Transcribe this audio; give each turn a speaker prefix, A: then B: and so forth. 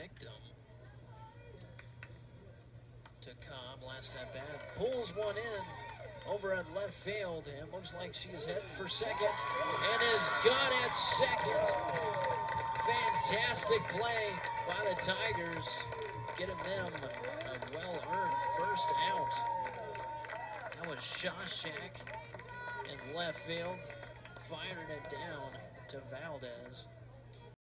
A: victim to Cobb. Last at bat, pulls one in over at left field, and looks like she's heading for second, and is got at second. Fantastic play by the Tigers, getting them a well-earned first out. That was Shashack in left field, firing it down to Valdez.